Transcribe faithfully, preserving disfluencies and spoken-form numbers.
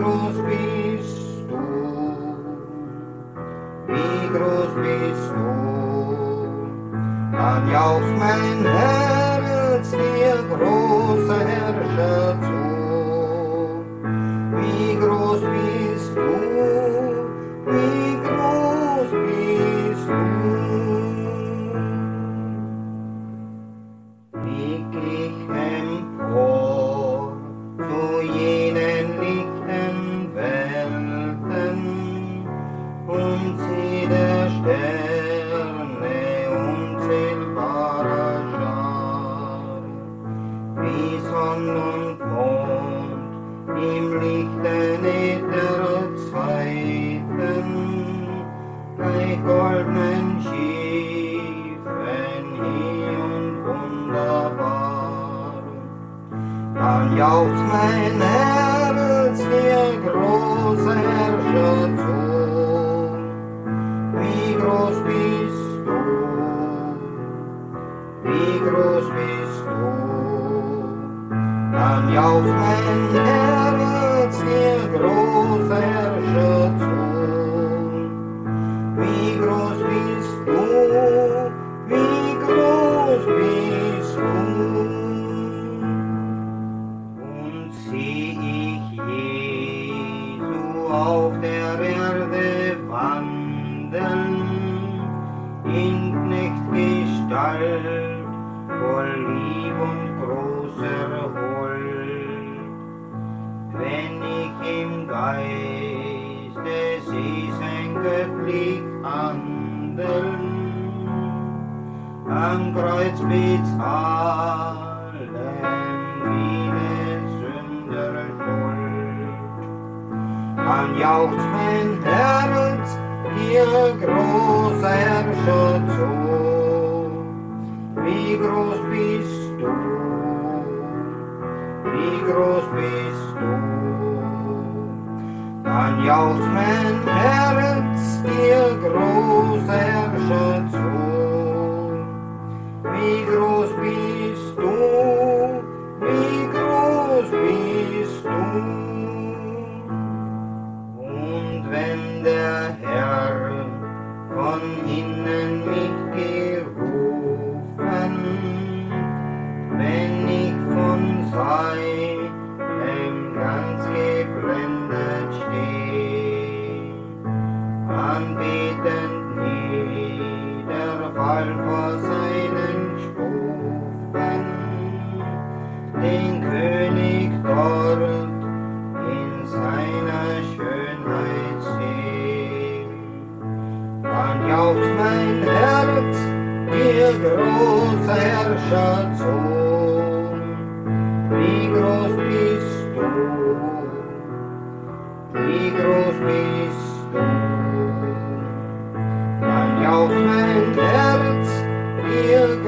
groß bist du, wie groß bist du, dann jauchzt mein Herz dir große Herrscher zu. Wie groß bist du, wie groß bist du. Blick ich empor zu jenen lichten Welten und sieh der Sterne unzählbarer Schar, wie Sonn und Mond im lichten Äther Zeiten, bei goldenen Schiffen hie und wunderbar. Dann jauchzt mein Herz dir große Herrscher zu. Wie groß bist du, wie groß bist du, dann jauchzt mein Herz dir große Herrscher zu. Wie groß bist du, wie groß bist du. Und sieh ich Jesu auf der Erde wandeln, in Knechtgestalt, voll Lieb und großer Huld. Wenn ich im Geiste sieh sein göttlich Handeln, am Kreuz bezahlen viele Sünder Schuld. Dann jauchzt mein Herz dir großer Herrscher zu. Wie groß bist du, wie groß bist du, dann jauchzt mein Herz dir großer Herrscher zu. Wie groß bist du, wie groß bist du. Und wenn der Herr von innen mich gerufen, wenn ich von seinem ganz geblendet steh, anbetend niederfall vor seinen Stufen, den König dort in seiner Schönheit seh. Dann jauchzt mein Herz dir großer Herrscher zu. Wie groß bist du, wie groß bist du, dann jauchzt mein Herz dir